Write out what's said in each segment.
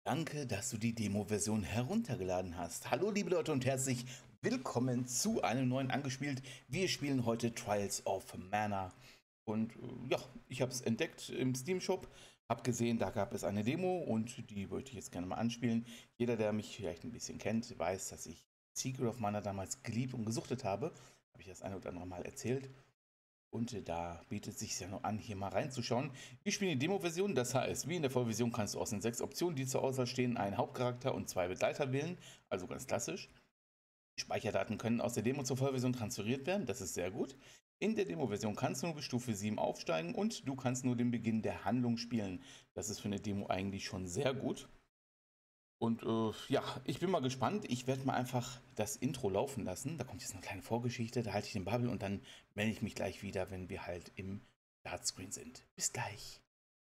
Danke, dass du die Demo-Version heruntergeladen hast. Hallo liebe Leute und herzlich willkommen zu einem neuen Angespielt. Wir spielen heute Trials of Mana. Und ja, ich habe es entdeckt im Steam Shop, habe gesehen, da gab es eine Demo und die wollte ich jetzt gerne mal anspielen. Jeder, der mich vielleicht ein bisschen kennt, weiß, dass ich Secret of Mana damals geliebt und gesuchtet habe. Habe ich das eine oder andere Mal erzählt. Und da bietet es sich ja noch an, hier mal reinzuschauen. Wir spielen die Demo-Version, das heißt, wie in der Vollversion kannst du aus den 6 Optionen, die zur Auswahl stehen, einen Hauptcharakter und 2 Begleiter wählen, also ganz klassisch. Die Speicherdaten können aus der Demo zur Vollversion transferiert werden, das ist sehr gut. In der Demo-Version kannst du nur bis Stufe 7 aufsteigen und du kannst nur den Beginn der Handlung spielen. Das ist für eine Demo eigentlich schon sehr gut. Und ja, ich bin mal gespannt. Ich werde mal einfach das Intro laufen lassen. Da kommt jetzt eine kleine Vorgeschichte, da halte ich den Bubble und dann melde ich mich gleich wieder, wenn wir halt im Startscreen sind. Bis gleich.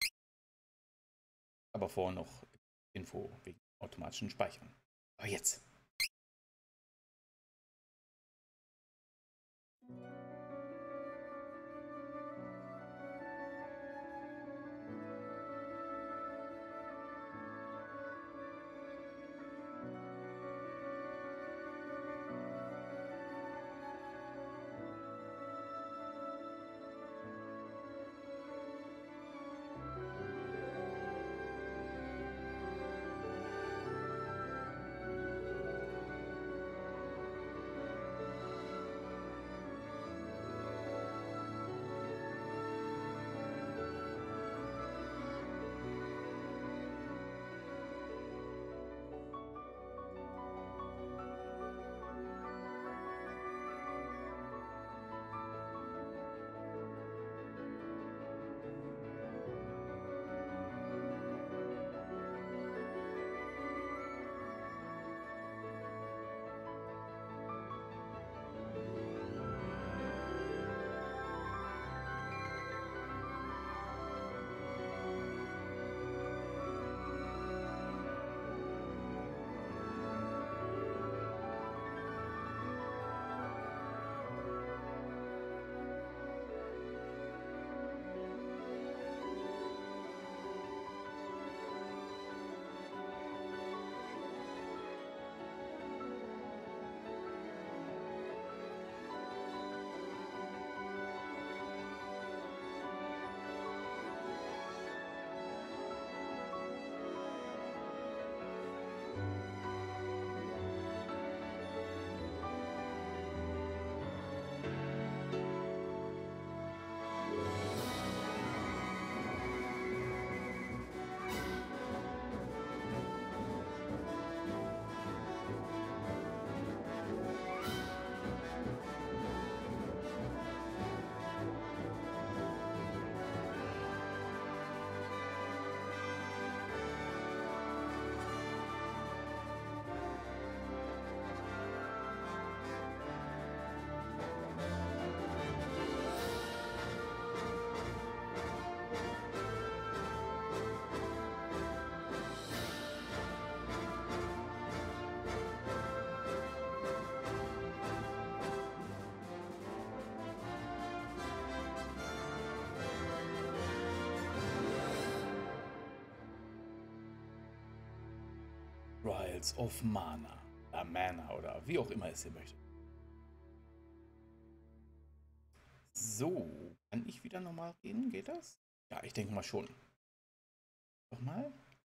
Aber vorher noch Info wegen automatischen Speichern. Aber jetzt. Trials of Mana. Mana oder wie auch immer es ihr möchtet. So, kann ich wieder normal reden? Geht das? Ja, ich denke mal schon. Nochmal?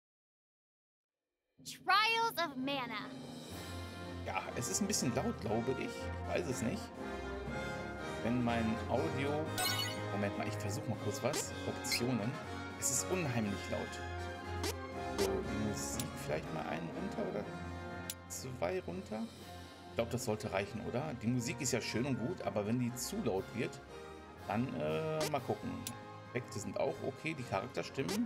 Trials of Mana. Ja, es ist ein bisschen laut, glaube ich. Ich weiß es nicht. Wenn mein Audio... Moment mal, ich versuche mal kurz was. Optionen. Es ist unheimlich laut. So, die Musik vielleicht mal einen runter oder 2 runter. Ich glaube, das sollte reichen, oder? Die Musik ist ja schön und gut, aber wenn die zu laut wird, dann mal gucken. Effekte sind auch okay, die Charakterstimmen.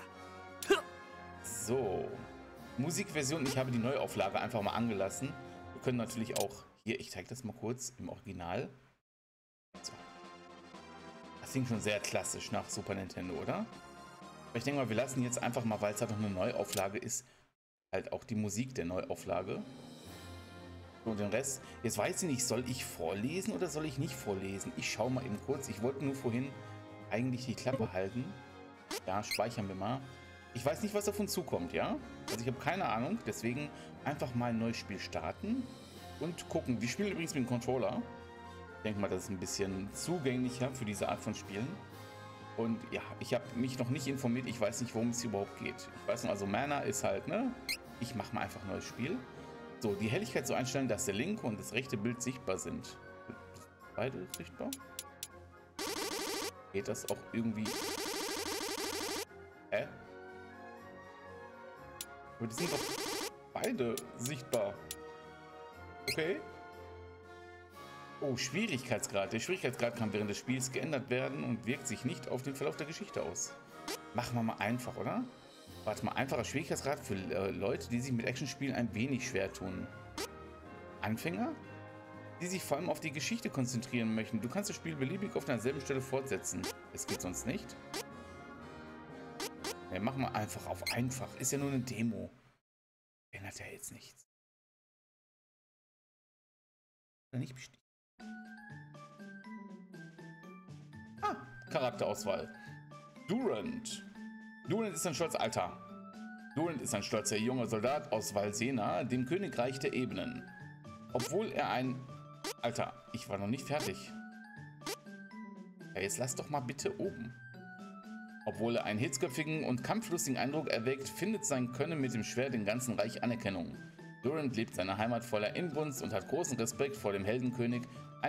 So. Musikversion, ich habe die Neuauflage einfach mal angelassen. Wir können natürlich auch hier, ich zeige das mal kurz im Original. So. Das klingt schon sehr klassisch nach Super Nintendo, oder? Aber ich denke mal, wir lassen jetzt einfach mal, weil es halt noch eine Neuauflage ist, halt auch die Musik der Neuauflage. Und den Rest, jetzt weiß ich nicht, soll ich vorlesen oder soll ich nicht vorlesen? Ich schaue mal eben kurz. Ich wollte nur vorhin eigentlich die Klappe halten. Ja, speichern wir mal. Ich weiß nicht, was auf uns zukommt, ja? Also ich habe keine Ahnung, deswegen einfach mal ein neues Spiel starten und gucken. Wir spielen übrigens mit dem Controller. Ich denke mal, das ist ein bisschen zugänglicher für diese Art von Spielen. Und ja, ich habe mich noch nicht informiert, ich weiß nicht, worum es hier überhaupt geht. Ich weiß nur, also Mana ist halt, ne? Ich mache mal einfach ein neues Spiel. So, die Helligkeit so einstellen, dass der linke und das rechte Bild sichtbar sind. Beide sichtbar? Geht das auch irgendwie... Hä? Aber die sind doch beide sichtbar. Okay. Oh, Schwierigkeitsgrad. Der Schwierigkeitsgrad kann während des Spiels geändert werden und wirkt sich nicht auf den Verlauf der Geschichte aus. Machen wir mal einfach, oder? Warte mal, einfacher Schwierigkeitsgrad für Leute, die sich mit Actionspielen ein wenig schwer tun. Anfänger? Die sich vor allem auf die Geschichte konzentrieren möchten. Du kannst das Spiel beliebig auf derselben Stelle fortsetzen. Es geht sonst nicht. Ja, machen wir einfach auf einfach. Ist ja nur eine Demo. Ändert ja jetzt nichts. Oder nicht bestimmt. Ah, Charakterauswahl. Durant. Durant ist ein stolzer Alter. Durant ist ein stolzer junger Soldat aus Valsena, dem Königreich der Ebenen. Obwohl er ein... Alter, ich war noch nicht fertig. Ja, jetzt lass doch mal bitte oben. Obwohl er einen hitzköpfigen und kampflustigen Eindruck erweckt, findet sein Können mit dem Schwert im ganzen Reich Anerkennung. Durant liebt seine Heimat voller Inbrunst und hat großen Respekt vor dem Heldenkönig,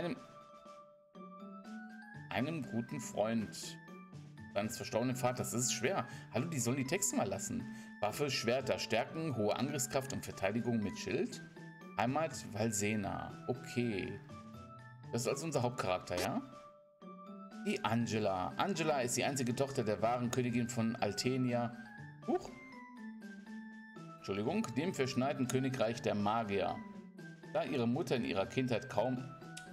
einem guten Freund seines verstorbenen Vaters. Das ist schwer. Hallo, die sollen die Texte mal lassen. Waffe, Schwerter, Stärken, hohe Angriffskraft und Verteidigung mit Schild. Heimat, Valsena. Okay. Das ist also unser Hauptcharakter, ja? Die Angela. Angela ist die einzige Tochter der wahren Königin von Altenia. Entschuldigung, dem verschneiten Königreich der Magier. Da ihre Mutter in ihrer Kindheit kaum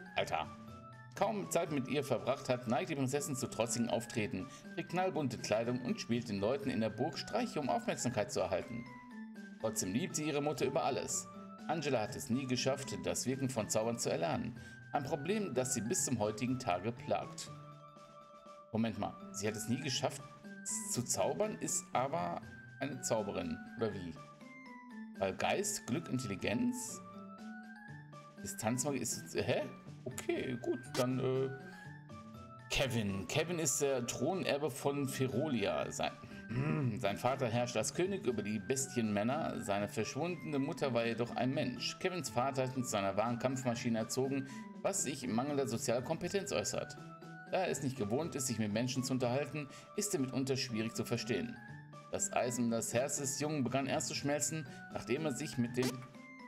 Zeit mit ihr verbracht hat, neigt die Prinzessin zu trotzigen Auftreten, trägt knallbunte Kleidung und spielt den Leuten in der Burg Streiche, um Aufmerksamkeit zu erhalten. Trotzdem liebt sie ihre Mutter über alles. Angela hat es nie geschafft, das Wirken von Zaubern zu erlernen. Ein Problem, das sie bis zum heutigen Tage plagt. Moment mal, sie hat es nie geschafft zu zaubern, ist aber eine Zauberin, oder wie? Weil Geist, Glück, Intelligenz, Distanzmagie ist... Hä? Okay, gut, dann Kevin. Kevin ist der Thronerbe von Ferolia. Sein Vater herrscht als König über die Bestienmänner. Seine verschwundene Mutter war jedoch ein Mensch. Kevins Vater hat ihn zu einer wahren Kampfmaschine erzogen, was sich in mangelnder sozialer Kompetenz äußert. Da er es nicht gewohnt ist, sich mit Menschen zu unterhalten, ist er mitunter schwierig zu verstehen. Das Eis um das Herz des Jungen begann erst zu schmelzen, nachdem er sich mit dem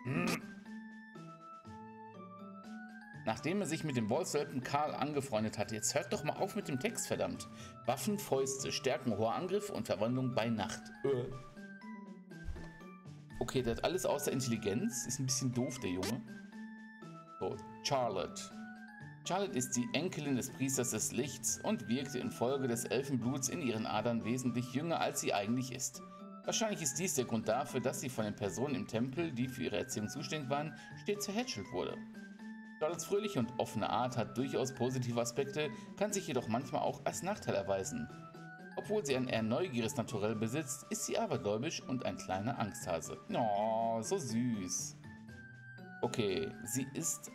Wolfswelpen Karl angefreundet hatte. Jetzt hört doch mal auf mit dem Text, verdammt. Waffen, Fäuste, Stärken, hoher Angriff und Verwandlung bei Nacht. Okay, der hat alles außer Intelligenz. Ist ein bisschen doof, der Junge. So, Charlotte. Charlotte ist die Enkelin des Priesters des Lichts und wirkte infolge des Elfenbluts in ihren Adern wesentlich jünger, als sie eigentlich ist. Wahrscheinlich ist dies der Grund dafür, dass sie von den Personen im Tempel, die für ihre Erziehung zuständig waren, stets verhätschelt wurde. Charlottes fröhliche und offene Art hat durchaus positive Aspekte, kann sich jedoch manchmal auch als Nachteil erweisen. Obwohl sie ein eher neugieriges Naturell besitzt, ist sie abergläubisch und ein kleiner Angsthase. Oh, so süß. Okay, sie ist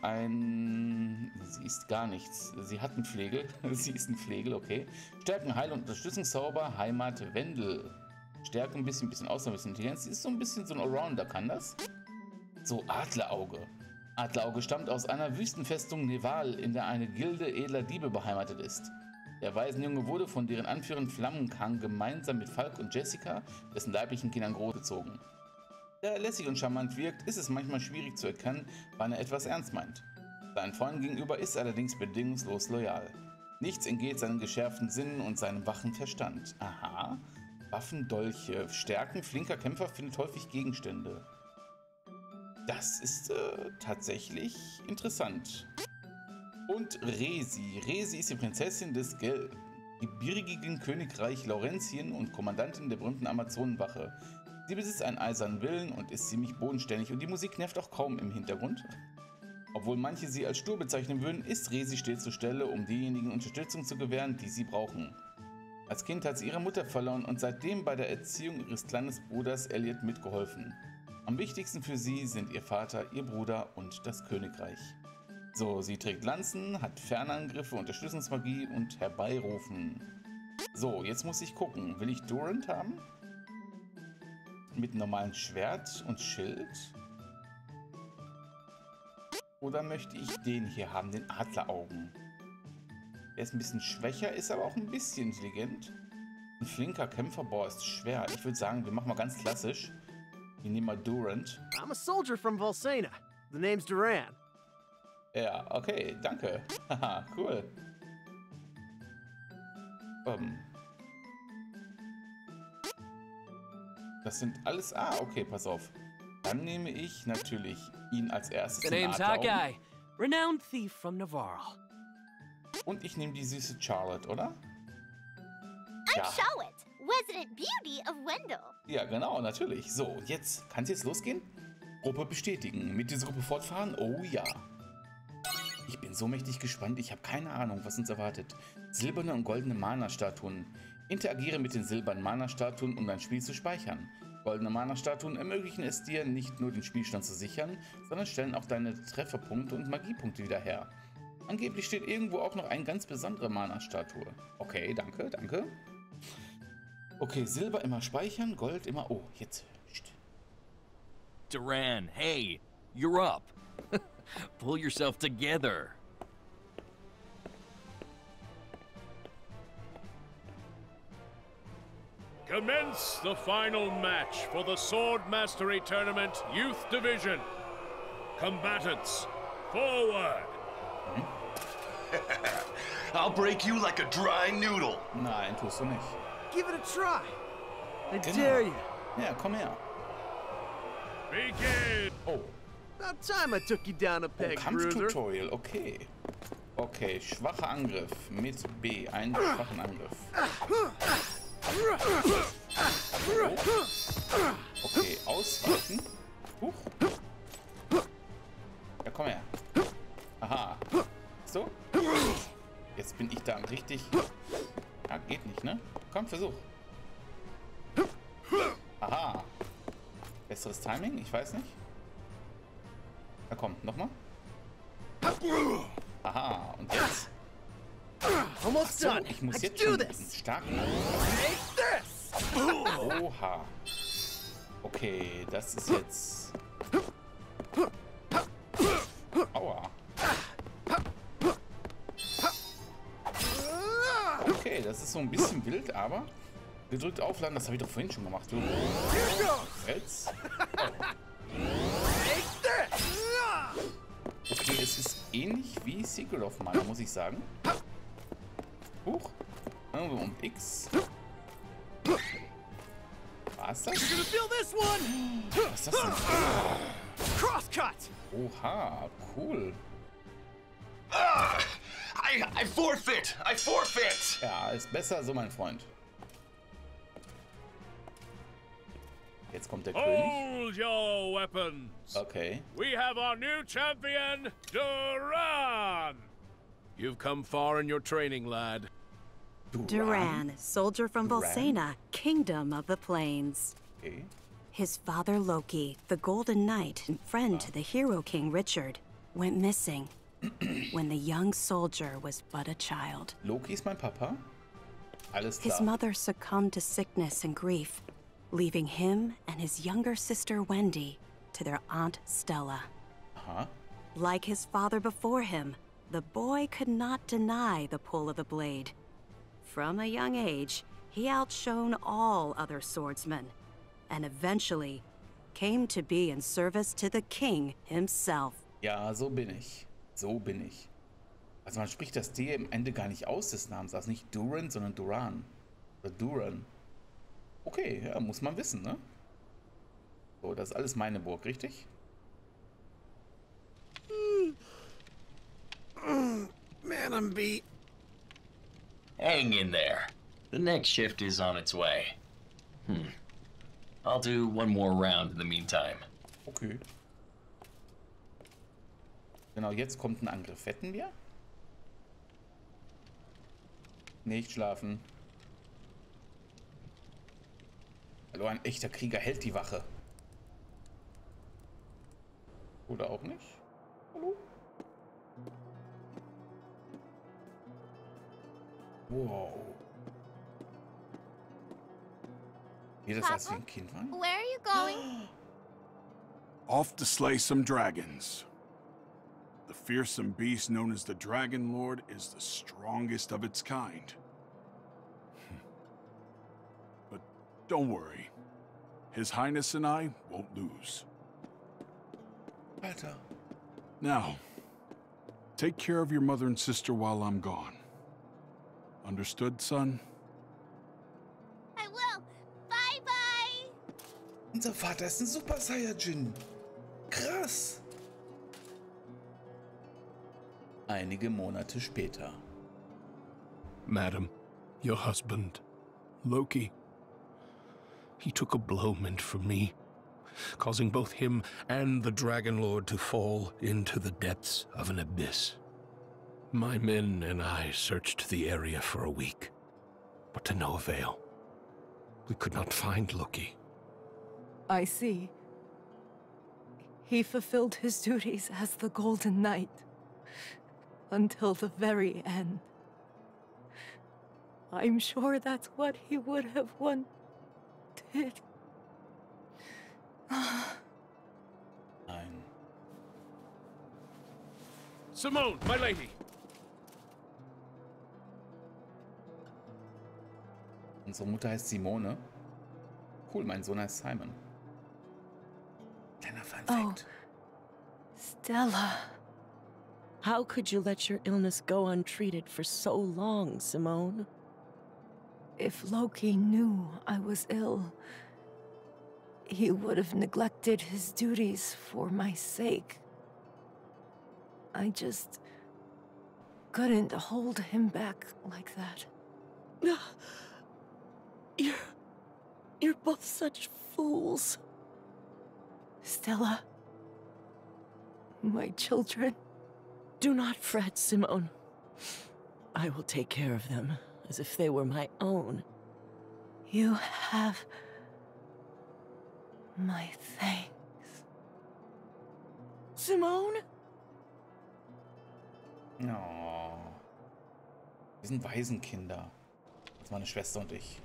gar nichts. Sie hat einen Flegel. Sie ist ein Flegel, okay. Stärken, Heil- und Unterstützungszauber, Heimat, Wendel. Stärke ein bisschen Ausdauer, ein bisschen Intelligenz. Sie ist so ein bisschen so ein Allrounder, kann das? So, Adlerauge. Adlerauge stammt aus einer Wüstenfestung Neval, in der eine Gilde edler Diebe beheimatet ist. Der Waisenjunge wurde von deren Anführerin Flammenkang gemeinsam mit Falk und Jessica, dessen leiblichen Kindern, großgezogen. Da er lässig und charmant wirkt, ist es manchmal schwierig zu erkennen, wann er etwas ernst meint. Seinen Freunden gegenüber ist er allerdings bedingungslos loyal. Nichts entgeht seinen geschärften Sinnen und seinem wachen Verstand. Aha. Waffen, Dolche, Stärken, flinker Kämpfer findet häufig Gegenstände. Das ist tatsächlich interessant. Und Resi. Resi ist die Prinzessin des gebirgigen Königreich Laurentien und Kommandantin der berühmten Amazonenwache. Sie besitzt einen eisernen Willen und ist ziemlich bodenständig und die Musik nervt auch kaum im Hintergrund. Obwohl manche sie als stur bezeichnen würden, ist Resi stets zur Stelle, um diejenigen Unterstützung zu gewähren, die sie brauchen. Als Kind hat sie ihre Mutter verloren und seitdem bei der Erziehung ihres kleinen Bruders Elliot mitgeholfen. Am wichtigsten für sie sind ihr Vater, ihr Bruder und das Königreich. So, sie trägt Lanzen, hat Fernangriffe, Unterstützungsmagie und Herbeirufen. So, jetzt muss ich gucken. Will ich Durant haben? Mit normalem Schwert und Schild? Oder möchte ich den hier haben, den Adleraugen? Der ist ein bisschen schwächer, ist aber auch ein bisschen intelligent. Ein flinker Kämpfer, boah, ist schwer. Ich würde sagen, wir machen mal ganz klassisch. Wir nehmen mal Durant. I'm a soldier from Volsena. The name's Duran. Ja, okay, danke. Haha, cool. Das sind alles... Ah, okay, pass auf. Dann nehme ich natürlich ihn als erstes. The den name's Adleraugen. Hawkeye, renowned thief from Navarro. Und ich nehme die süße Charlotte, oder? I'm Ja. Charlotte, resident beauty of Wendell. Ja, genau, natürlich. So, und jetzt kann es jetzt losgehen? Gruppe bestätigen. Mit dieser Gruppe fortfahren? Oh ja. Ich bin so mächtig gespannt. Ich habe keine Ahnung, was uns erwartet. Silberne und goldene Mana-Statuen. Interagiere mit den silbernen Mana-Statuen, um dein Spiel zu speichern. Goldene Mana-Statuen ermöglichen es dir, nicht nur den Spielstand zu sichern, sondern stellen auch deine Trefferpunkte und Magiepunkte wieder her. Angeblich steht irgendwo auch noch eine ganz besondere Mana-Statue. Okay, danke, danke. Okay, Silber immer speichern, Gold immer... Oh, jetzt... Psst. Duran, hey, you're up. Pull yourself together. Commence the final match for the Sword Mastery Tournament Youth Division. Combatants, forward! I'll break you like a dry noodle. Nein, tust du nicht. Give it a try. I Genau. dare you. Ja, komm her. Begin! Oh, About time I took you down a peg, bruiser. Kampftutorial, okay. Okay, schwacher Angriff mit B, einen schwachen Angriff. Okay, ausweichen. Huch. Ja, komm her. Aha. So. Jetzt bin ich da richtig... Ja, geht nicht, ne? Komm, versuch. Aha. Besseres Timing? Ich weiß nicht. Na komm, nochmal. Aha, und jetzt? Almost So, done. ich muss Let's jetzt do schon einen this. starken Angriff. Take this. Oha. Okay, das ist jetzt... Aua. Okay, das ist so ein bisschen wild, aber... Gedrückt aufladen, das habe ich doch vorhin schon gemacht. Du. Here goes. Jetzt? Take this. Okay, es ist ähnlich wie Secret of Mana, muss ich sagen. Huch. Und X. Was ist das? You're gonna feel this one. Was ist das denn? Crosscut. Oha, cool. I forfeit. I forfeit. Ja, ist besser so, mein Freund. Jetzt kommt der König. Hold your weapons! Okay. We have our new champion, Duran! You've come far in your training, lad. Duran, soldier from Duran. Volsena, kingdom of the plains. Okay. His father Loki, the Golden Knight and friend to the hero king Richard, went missing when the young soldier was but a child. Loki ist mein Papa. Alles His klar. mother succumbed to sickness and grief, leaving him and his younger sister Wendy to their aunt Stella. Aha. Like his father before him, the boy could not deny the pull of the blade. From a young age, he outshone all other swordsmen, and eventually came to be in service to the king himself. Ja, so bin ich. So bin ich. Also man spricht das D am Ende gar nicht aus des Namens. Also nicht Duran, sondern Duran. Oder Duran. Okay, ja, muss man wissen, ne? So, das ist alles meine Burg, richtig? Man, I'm beat. Hang in there. The next shift is on its way. I'll do one more round in the meantime. Okay. Genau, jetzt kommt ein Angriff. Wetten wir? Nicht schlafen. Hallo, ein echter Krieger hält die Wache. Oder auch nicht? Hallo? Wow. Wie das als wir ein Kind waren? Where are you going? Off to slay some dragons. The fearsome beast known as the Dragon Lord is the strongest of its kind. But don't worry. His Highness and I won't lose. Alter. Now, take care of your mother and sister while I'm gone. Understood, son? I will. Bye-bye. Unser Vater ist ein Super Saiyajin. Krass. Einige Monate später. Madam, your husband, Loki, he took a blow meant for me, causing both him and the Dragon Lord to fall into the depths of an abyss. My men and I searched the area for a week, but to no avail. We could not find Loki. I see. He fulfilled his duties as the Golden Knight until the very end. I'm sure that's what he would have wanted. Nein. Simone, my lady. Unsere Mutter heißt Simone. Cool, mein Sohn heißt Simon. Kleiner Fun Fact. Stella. How could you let your illness go untreated for so long, Simone? If Loki knew I was ill, he would have neglected his duties for my sake. I just couldn't hold him back like that. You're both such fools. Stella, my children. Do not fret, Simone. I will take care of them as if they were my own. You have my thanks. Simone? Oh. Wir sind Waisenkinder. Das ist meine Schwester und ich.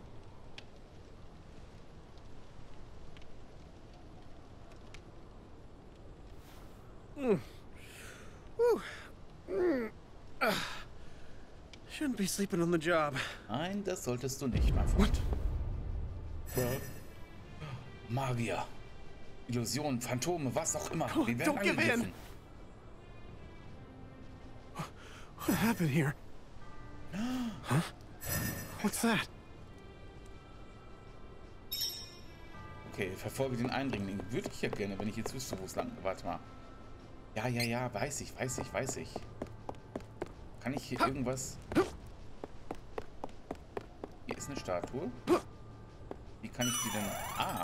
Shouldn't be sleeping on the job. Nein, das solltest du nicht, mein Freund. Magier. Illusionen, Phantome, was auch immer. Wir werden Don't give in. angegriffen. What happened here? Huh? What's that? Okay, verfolge den Eindringling. Würde ich ja gerne, wenn ich jetzt wüsste, wo es lang... Warte mal. Ja, weiß ich. Kann ich hier irgendwas... Hier ist eine Statue. Wie kann ich die denn... Ah.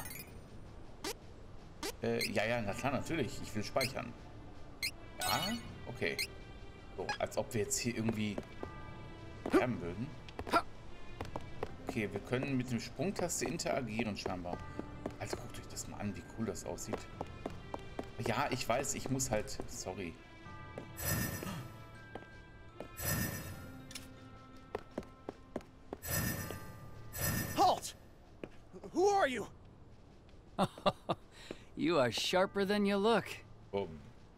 Ja, na klar, natürlich. Ich will speichern. Ja, okay. So, als ob wir jetzt hier irgendwie... sterben würden. Okay, wir können mit dem Sprungtaste interagieren scheinbar. Also guckt euch das mal an, wie cool das aussieht. Ja, ich weiß, ich muss halt... Sorry. Halt! Who are you? You are sharper than you look. Oh.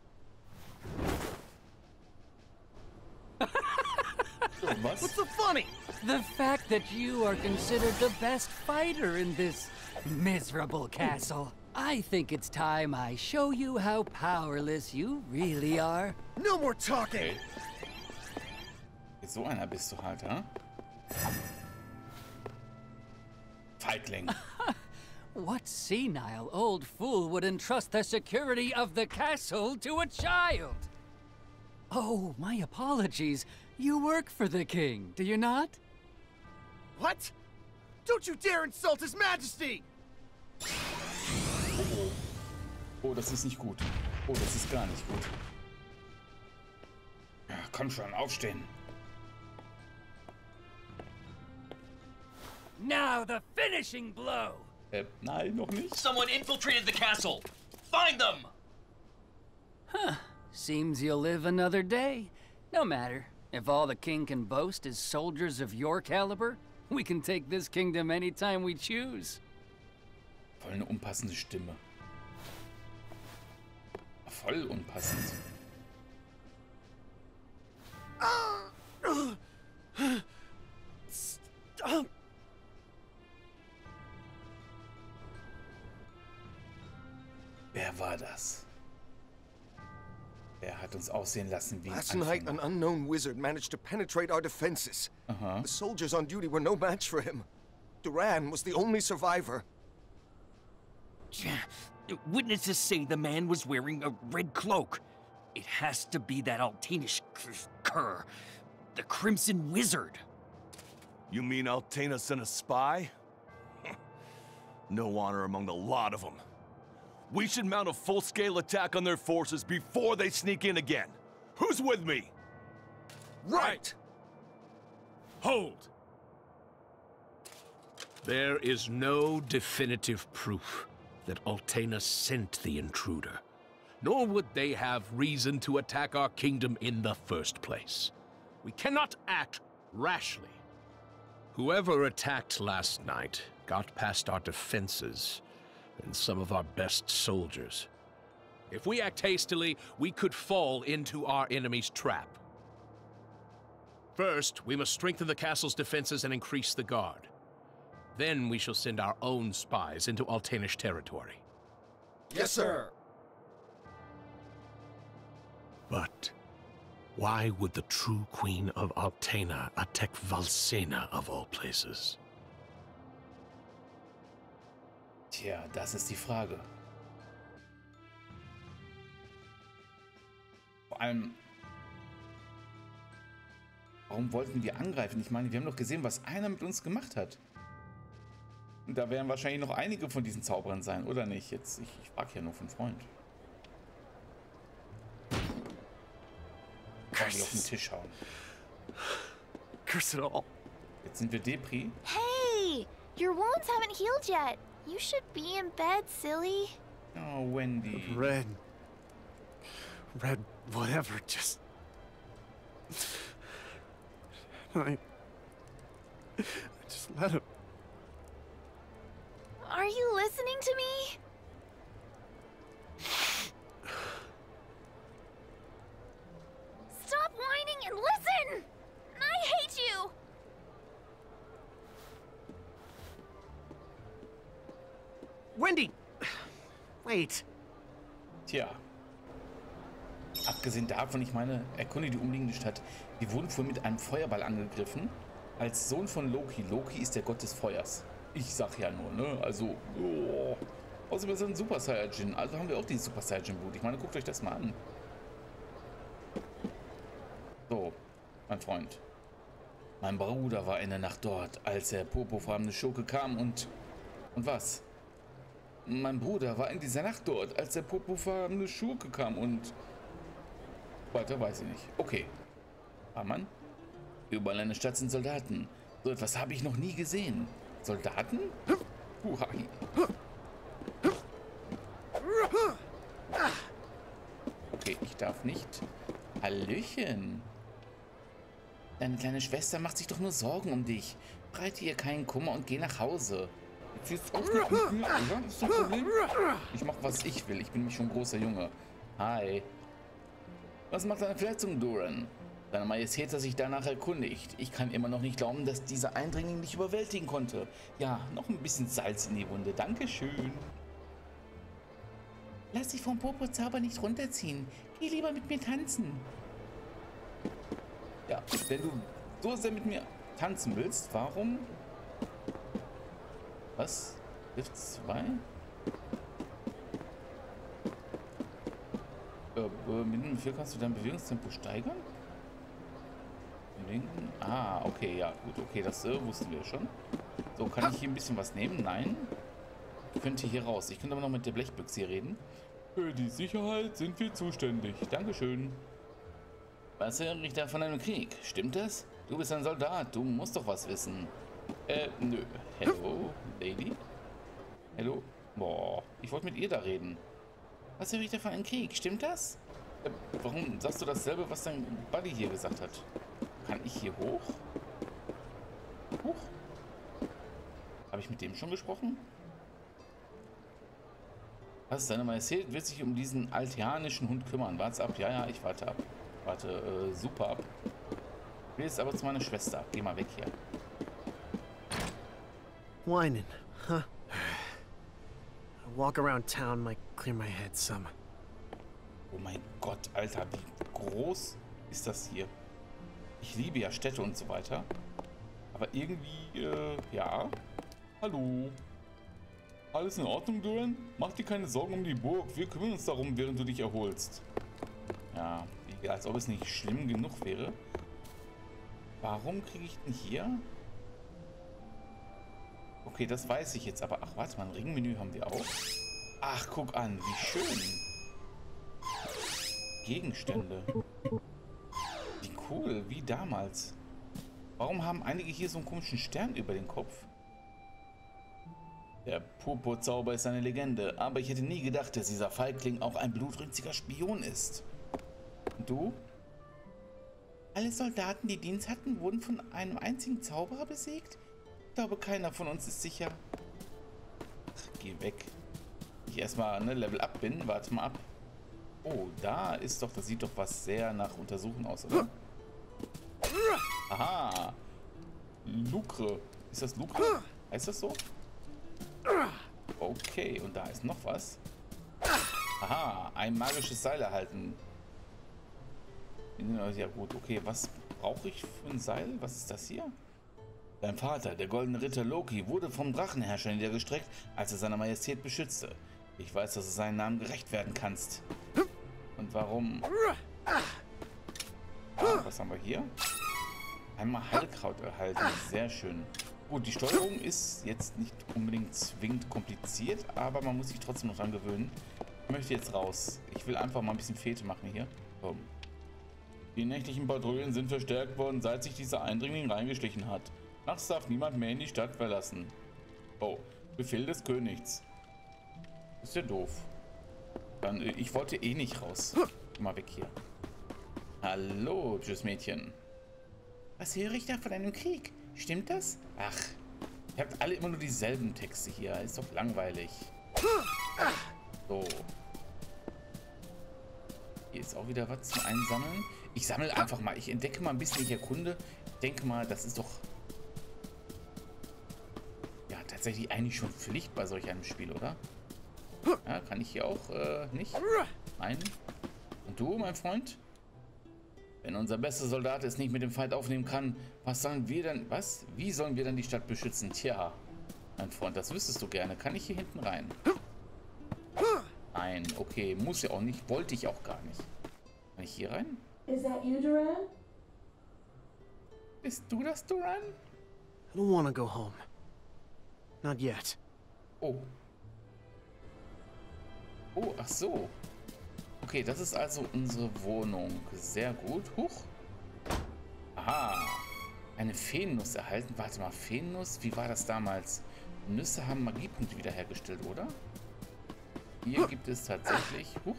So, was? What's so funny? The fact that you are considered the best fighter in this miserable castle. I think it's time I show you how powerless you really are. No more talking. Okay. So einer bist du halt, ha? Feigling. What senile old fool would entrust the security of the castle to a child? Oh, my apologies. You work for the king, do you not? What? Don't you dare insult His Majesty! Oh, das ist nicht gut. Oh, das ist gar nicht gut. Ja, komm schon, aufstehen. Now the finishing blow! Nein, noch nicht. Someone infiltrated the castle! Find them! Seems you'll live another day. No matter. If all the king can boast is soldiers of your caliber, we can take this kingdom anytime we choose. Voll eine unpassende Stimme. Voll unpassend. Stop. Wer war das? Wer hat uns aussehen lassen wie ein Last night, an Anfänger? unknown wizard managed to penetrate our defenses. The soldiers on duty were no match for him. Duran was the only survivor. Witnesses say the man was wearing a red cloak. It has to be that Altanish cur, the Crimson Wizard. You mean Altena sent a spy? No honor among the lot of them. We should mount a full-scale attack on their forces before they sneak in again. Who's with me? Right! Hold! There is no definitive proof that Altena sent the intruder, nor would they have reason to attack our kingdom in the first place. We cannot act rashly. Whoever attacked last night got past our defenses and some of our best soldiers. If we act hastily, we could fall into our enemy's trap. First, we must strengthen the castle's defenses and increase the guard. Then we shall send our own spies into Altanish territory. Yes, sir. But why would the true queen of Altena attack Valsena of all places? Tja, das ist die Frage. Vor allem, warum wollten wir angreifen? Ich meine, wir haben doch gesehen, was einer mit uns gemacht hat. Und da werden wahrscheinlich noch einige von diesen Zauberern sein, oder nicht? Jetzt, ich frage ja nur von Freund. Kann ich auf den Tisch hauen. Curse it all. Jetzt sind wir Depri. Hey! Your wounds haven't healed yet. You should be in bed, silly. Oh, Wendy. Red, whatever, just... I just let him. Are you listening to me? Stop whining and listen! I hate you! Wendy! Wait. Tja. Abgesehen davon, ich meine, erkunde die umliegende Stadt. Wir wurden vorhin mit einem Feuerball angegriffen. Als Sohn von Loki. Loki ist der Gott des Feuers. Ich sag ja nur, ne? Also, oh. Außerdem ist er ein Super Saiyajin. Also haben wir auch die Super Saiyajin Blut. Ich meine, guckt euch das mal an. So, mein Freund. Mein Bruder war in der Nacht dort, als der purpurfarbene Schurke kam und was? Mein Bruder war in dieser Nacht dort, als der purpurfarbene Schurke kam und... Weiter weiß ich nicht. Okay. Mann. Überall in der Stadt sind Soldaten. So etwas habe ich noch nie gesehen. Soldaten? Huhai. Okay, ich darf nicht. Hallöchen. Deine kleine Schwester macht sich doch nur Sorgen um dich. Breite ihr keinen Kummer und geh nach Hause. Jetzt ist auch nicht mit mir, oder? Ist das Problem? Ich mach, was ich will. Ich bin nämlich schon ein großer Junge. Hi. Was macht deine Verletzung, Duran? Seine Majestät hat sich danach erkundigt. Ich kann immer noch nicht glauben, dass dieser Eindringling dich überwältigen konnte. Ja, noch ein bisschen Salz in die Wunde. Dankeschön. Lass dich vom Purpurzauber nicht runterziehen. Geh lieber mit mir tanzen. Ja, wenn du so sehr mit mir tanzen willst, warum? Was? Lift 2? Mit dem Befehl kannst du dein Bewegungstempo steigern? Linken? Ah, okay, ja, gut, okay, das wussten wir schon. So, kann ich hier ein bisschen was nehmen? Nein. Ich könnte hier raus. Ich könnte aber noch mit der Blechbüchse hier reden. Für die Sicherheit sind wir zuständig. Dankeschön. Was höre ich da von einem Krieg? Stimmt das? Du bist ein Soldat. Du musst doch was wissen. Nö. Hello, Lady? Hallo? Boah, ich wollte mit ihr da reden. Was höre ich da von einem Krieg? Stimmt das? Warum sagst du dasselbe, was dein Buddy hier gesagt hat? Kann ich hier hoch? Hoch? Habe ich mit dem schon gesprochen? Was? Seine Majestät wird sich um diesen altianischen Hund kümmern. Wart's ab. Ja, ja, ich warte ab. Warte, super ab. Ich will jetzt aber zu meiner Schwester. Geh mal weg hier. Whining, huh? A walk around town might clear my head some. Oh mein Gott, Alter, wie groß ist das hier? Ich liebe ja Städte und so weiter. Aber irgendwie, ja. Hallo. Alles in Ordnung, Duran? Mach dir keine Sorgen um die Burg. Wir kümmern uns darum, während du dich erholst. Ja, als ob es nicht schlimm genug wäre. Warum kriege ich denn hier? Okay, das weiß ich jetzt, aber ach, warte mal, ein Ringmenü haben wir auch. Ach, guck an, wie schön. Gegenstände. Wie cool, wie damals. Warum haben einige hier so einen komischen Stern über den Kopf? Der Purpurzauber ist eine Legende, aber ich hätte nie gedacht, dass dieser Feigling auch ein blutrünstiger Spion ist. Und du? Alle Soldaten, die Dienst hatten, wurden von einem einzigen Zauberer besiegt? Ich glaube, keiner von uns ist sicher. Ach, geh weg. Ich erstmal Level up bin, warte mal ab. Oh, da ist doch, das sieht doch was sehr nach Untersuchen aus, oder? Aha. Lucre. Ist das Lucre? Heißt das so? Okay, und da ist noch was. Aha, ein magisches Seil erhalten. Ja gut, okay, was brauche ich für ein Seil? Was ist das hier? Dein Vater, der goldene Ritter Loki, wurde vom Drachenherrscher niedergestreckt, als er seine Majestät beschützte. Ich weiß, dass du seinen Namen gerecht werden kannst. Und warum? Ah, was haben wir hier? Einmal Heilkraut erhalten. Sehr schön. Gut, die Steuerung ist jetzt nicht unbedingt zwingend kompliziert, aber man muss sich trotzdem noch dran gewöhnen. Ich möchte jetzt raus. Ich will einfach mal ein bisschen Fete machen hier. Komm. Die nächtlichen Patrouillen sind verstärkt worden, seit sich dieser Eindringling reingeschlichen hat. Nachts darf niemand mehr in die Stadt verlassen. Oh, Befehl des Königs. Ist ja doof. Dann, ich wollte eh nicht raus. Geh mal weg hier. Hallo, tschüss Mädchen. Was höre ich da von einem Krieg? Stimmt das? Ach, ihr habt alle immer nur dieselben Texte hier. Ist doch langweilig. So. Hier ist auch wieder was zum Einsammeln. Ich sammle einfach mal. Ich entdecke mal ein bisschen, ich erkunde. Ich denke mal, das ist doch... ja, tatsächlich eigentlich schon Pflicht bei solch einem Spiel, oder? Ja, kann ich hier auch nicht? Nein. Und du, mein Freund? Wenn unser bester Soldat es nicht mit dem Feind aufnehmen kann, was sollen wir dann... was? Wie sollen wir dann die Stadt beschützen? Tja, mein Freund, das wüsstest du gerne. Kann ich hier hinten rein? Nein, okay, muss ja auch nicht. Wollte ich auch gar nicht. Kann ich hier rein? Is that you, Duran? Bist du das, Duran? I don't want to go home. Not yet. Oh. Oh, ach so. Okay, das ist also unsere Wohnung. Sehr gut. Huch. Aha. Eine Feennuss erhalten. Warte mal, Feennuss? Wie war das damals? Nüsse haben Magiepunkte wiederhergestellt, oder? Hier gibt es tatsächlich... huch.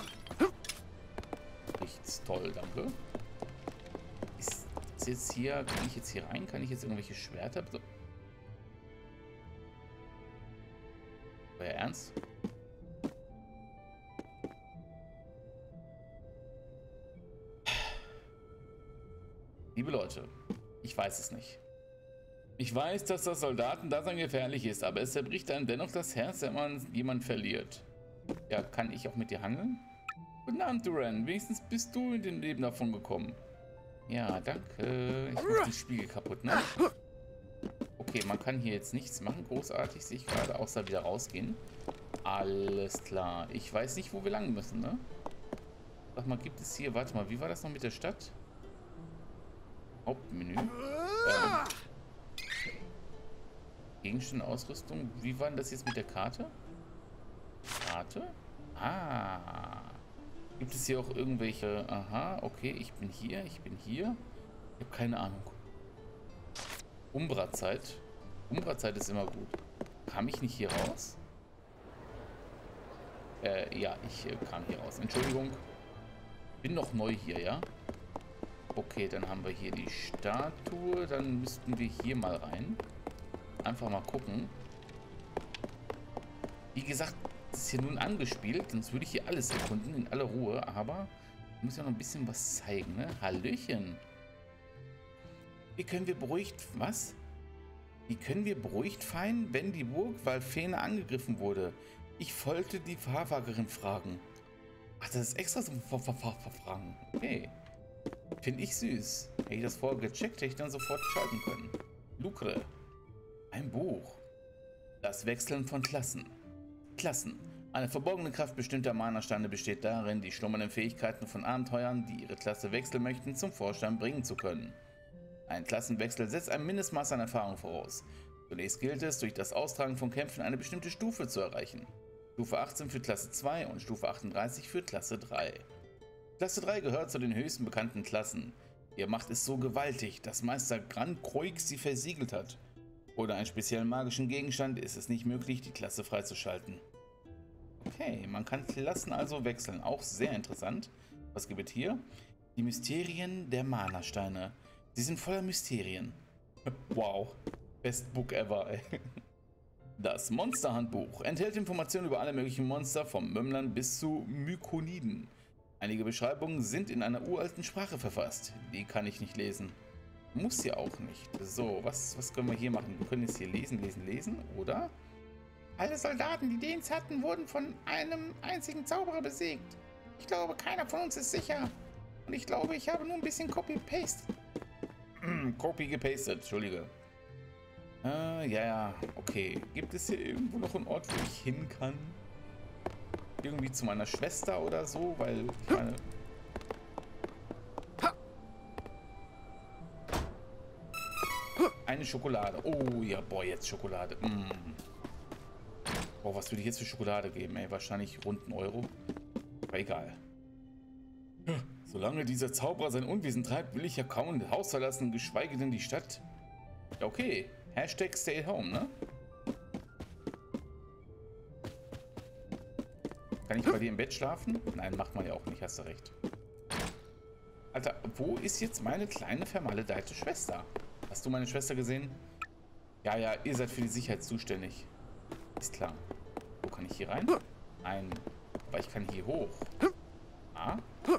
Nichts. Toll, danke. Ist jetzt hier... kann ich jetzt hier rein? Kann ich jetzt irgendwelche Schwerter... War ja ernst? Liebe Leute, ich weiß es nicht. Ich weiß, dass das Soldatendasein gefährlich ist, aber es zerbricht einem dennoch das Herz, wenn man jemanden verliert. Ja, kann ich auch mit dir handeln? Guten Abend, Duran. Wenigstens bist du in dem Leben davon gekommen. Ja, danke. Ich mach die Spiegel kaputt, ne? Okay, man kann hier jetzt nichts machen. Großartig, sehe ich gerade, außer wieder rausgehen. Alles klar. Ich weiß nicht, wo wir lang müssen, ne? Sag mal, gibt es hier... warte mal, wie war das noch mit der Stadt? Hauptmenü. Gegenstände, Ausrüstung. Wie war denn das jetzt mit der Karte? Karte? Ah. Gibt es hier auch irgendwelche... aha, okay, ich bin hier, ich bin hier. Ich habe keine Ahnung. Umbra-Zeit. Umbra-Zeit ist immer gut. Kam ich nicht hier raus? Ja, ich kam hier raus. Entschuldigung. Bin noch neu hier, ja? Okay, dann haben wir hier die Statue. Dann müssten wir hier mal rein. Einfach mal gucken. Wie gesagt, das ist hier nun angespielt. Sonst würde ich hier alles erkunden in aller Ruhe. Aber ich muss ja noch ein bisschen was zeigen, ne? Hallöchen. Wie können wir beruhigt... Was? Wie können wir beruhigt feiern, wenn die Burg Valfene angegriffen wurde? Ich wollte die Wahrsagerin fragen. Ach, das ist extra so Fragen. Okay. Finde ich süß. Hätte ich das vorher gecheckt, hätte ich dann sofort schalten können. Lucre. Ein Buch. Das Wechseln von Klassen. Klassen. Eine verborgene Kraft bestimmter Mana-Steine besteht darin, die schlummernden Fähigkeiten von Abenteuern, die ihre Klasse wechseln möchten, zum Vorschein bringen zu können. Ein Klassenwechsel setzt ein Mindestmaß an Erfahrung voraus. Zunächst gilt es, durch das Austragen von Kämpfen eine bestimmte Stufe zu erreichen. Stufe 18 für Klasse 2 und Stufe 38 für Klasse 3. Klasse 3 gehört zu den höchsten bekannten Klassen. Ihre Macht ist so gewaltig, dass Meister Grand Croix sie versiegelt hat. Ohne einen speziellen magischen Gegenstand ist es nicht möglich, die Klasse freizuschalten. Okay, man kann Klassen also wechseln. Auch sehr interessant. Was gibt es hier? Die Mysterien der Mana-Steine. Sie sind voller Mysterien. Wow. Best Book ever, ey. Das Monsterhandbuch enthält Informationen über alle möglichen Monster, vom Mömmlern bis zu Mykoniden. Einige Beschreibungen sind in einer uralten Sprache verfasst. Die kann ich nicht lesen. Muss ja auch nicht. So, was können wir hier machen? Wir können jetzt hier lesen, oder? Alle Soldaten, die Dens hatten, wurden von einem einzigen Zauberer besiegt. Ich glaube, keiner von uns ist sicher. Und ich glaube, ich habe nur ein bisschen Copy-Paste. Copy gepastet, Entschuldige. Ja, okay. Gibt es hier irgendwo noch einen Ort, wo ich hin kann? Irgendwie zu meiner Schwester oder so? Weil ich meine... Eine Schokolade. Oh ja, boah, jetzt Schokolade. Boah, was würde ich jetzt für Schokolade geben? Ey, wahrscheinlich rund 1 Euro. Aber egal. Solange dieser Zauberer sein Unwesen treibt, will ich ja kaum das Haus verlassen, geschweige denn die Stadt. Ja, okay. Hashtag stay at home, ne? Kann ich bei dir im Bett schlafen? Nein, macht man ja auch nicht, hast du recht. Alter, wo ist jetzt meine kleine vermaledeite Schwester? Hast du meine Schwester gesehen? Ja, ihr seid für die Sicherheit zuständig. Ist klar. Wo kann ich hier rein? Nein. Aber ich kann hier hoch. Ah?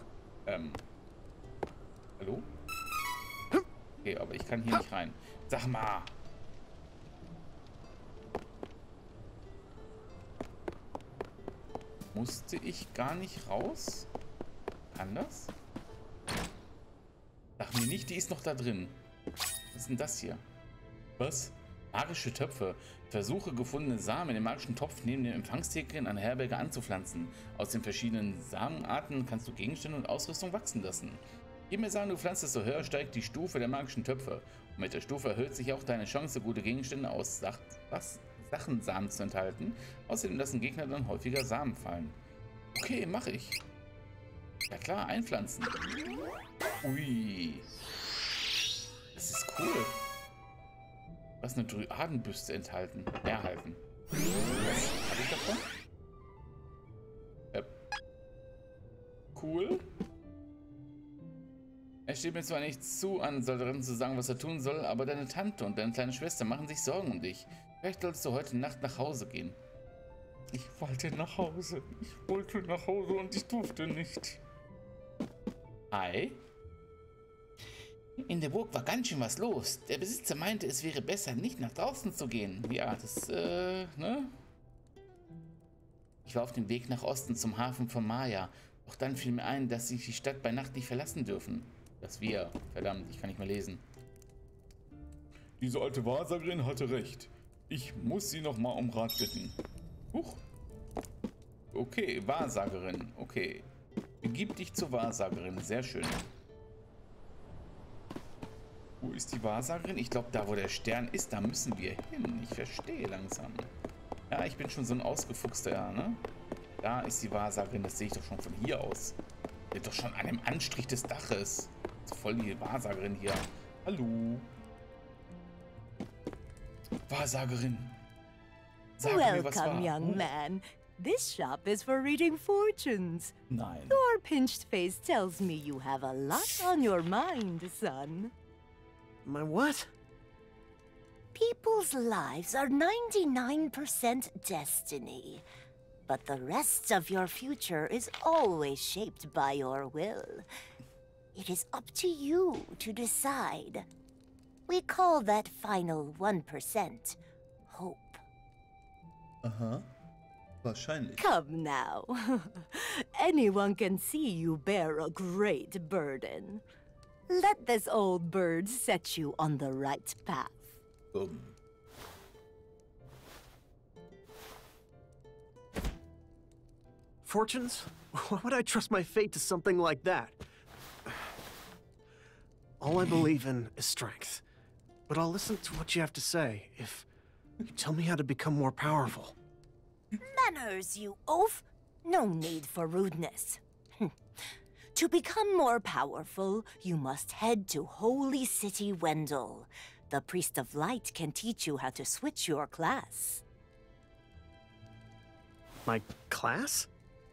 Hallo? Okay, aber ich kann hier nicht rein. Sag mal! Musste ich gar nicht raus? Kann das? Sag mir nicht, die ist noch da drin. Was ist denn das hier? Was? Magische Töpfe. Versuche, gefundene Samen in den magischen Topf neben dem Empfangstheke in einer Herberge anzupflanzen. Aus den verschiedenen Samenarten kannst du Gegenstände und Ausrüstung wachsen lassen. Je mehr Samen du pflanzt, desto höher steigt die Stufe der magischen Töpfe. Und mit der Stufe erhöht sich auch deine Chance, gute Gegenstände aus Sachensamen zu enthalten. Außerdem lassen Gegner dann häufiger Samen fallen. Okay, mache ich. Ja klar, einpflanzen. Ui. Das ist cool. Was eine Dryadenbüste erhalten. Was habe ich davon? Cool. Er steht mir zwar nicht zu, an Soldaten zu sagen, was er tun soll, aber deine Tante und deine kleine Schwester machen sich Sorgen um dich. Vielleicht solltest du heute Nacht nach Hause gehen. Ich wollte nach Hause. Und ich durfte nicht. Hi. In der Burg war ganz schön was los. Der Besitzer meinte, es wäre besser, nicht nach draußen zu gehen. Ja, das, ne? Ich war auf dem Weg nach Osten zum Hafen von Maya. Doch dann fiel mir ein, dass sie die Stadt bei Nacht nicht verlassen dürfen. Das wir. Verdammt, ich kann nicht mehr lesen. Diese alte Wahrsagerin hatte recht. Ich muss sie noch mal um Rat bitten. Huch. Okay, Wahrsagerin. Okay. Begib dich zur Wahrsagerin. Sehr schön. Wo ist die Wahrsagerin? Ich glaube, da wo der Stern ist, da müssen wir hin. Ich verstehe langsam. Ja, ich bin schon so ein ausgefuchster, ja, ne? Da ist die Wahrsagerin, das sehe ich doch schon von hier aus. Die ist doch schon an dem Anstrich des Daches. Das ist voll die Wahrsagerin hier. Hallo. Wahrsagerin. Sag mir, was war. Welcome, young man. This shop is for reading fortunes. Nein. Your pinched face tells me you have a lot on your mind, son. My what? People's lives are 99% destiny. But the rest of your future is always shaped by your will. It is up to you to decide. We call that final 1% hope. Aha. Wahrscheinlich. Come now. Anyone can see you bear a great burden. Let this old bird set you on the right path. Fortunes? Why would I trust my fate to something like that? All I believe in is strength. But I'll listen to what you have to say if you tell me how to become more powerful. Manners, you oaf! No need for rudeness. To become more powerful, you must head to Holy City Wendell. The Priest of Light can teach you how to switch your class. My class?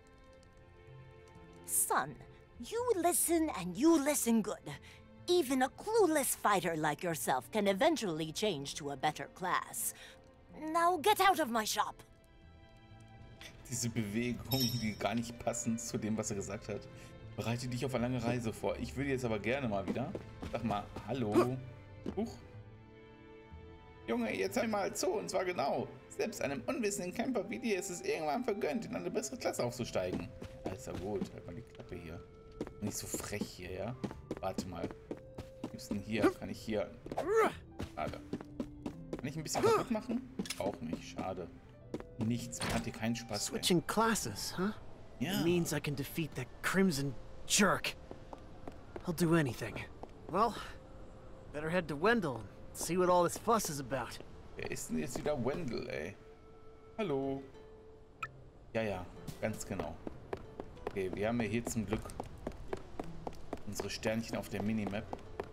Son, you listen and you listen good. Even a clueless fighter like yourself can eventually change to a better class. Now get out of my shop. Diese Bewegung, die gar nicht passend zu dem, was er gesagt hat. Bereite dich auf eine lange Reise vor. Ich würde jetzt aber gerne mal wieder. Sag mal, hallo. Huch. Junge, jetzt hör mal zu, und zwar genau. Selbst einem unwissenden Camper wie dir ist es irgendwann vergönnt, in eine bessere Klasse aufzusteigen. Alles ja gut, halt mal die Klappe hier. Nicht so frech hier, ja? Warte mal. Was gibt's denn hier? Kann ich hier... Schade. Kann ich ein bisschen kaputt machen? Auch nicht, schade. Nichts, man hat hier keinen Spaß mehr. Switching classes, huh? Yeah. It means I can defeat that crimson jerk. I'll do anything. Well, better head to Wendell and see what all this fuss is about. Wer ist denn jetzt wieder Wendell, ey? Hallo. Ja, ganz genau. Okay, wir haben ja hier zum Glück unsere Sternchen auf der Minimap.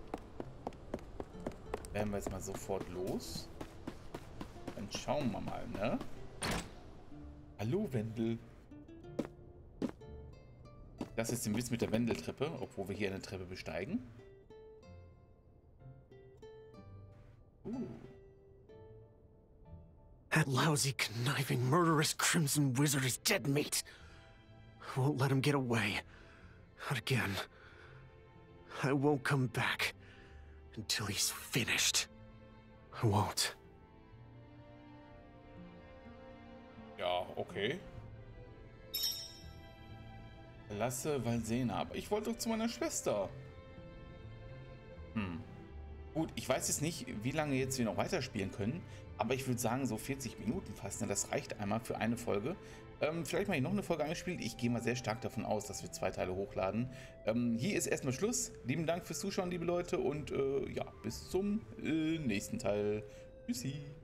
Werden wir jetzt mal sofort los. Dann schauen wir mal, ne? Hallo, Wendell. Das ist den Witz mit der Wendeltreppe, obwohl wir hier eine Treppe besteigen. That lousy, conniving, murderous Crimson Wizard is dead meat. I won't let him get away. Not again. I won't come back until he's finished. I won't. Ja, okay. Lasse Valsena, aber ich wollte doch zu meiner Schwester. Gut, ich weiß jetzt nicht, wie lange jetzt wir noch weiterspielen können, aber ich würde sagen, so 40 Minuten fast, ne? Das reicht einmal für eine Folge. Vielleicht mache ich noch eine Folge angespielt. Ich gehe mal sehr stark davon aus, dass wir 2 Teile hochladen. Hier ist erstmal Schluss. Lieben Dank fürs Zuschauen, liebe Leute, und ja, bis zum nächsten Teil. Tschüssi.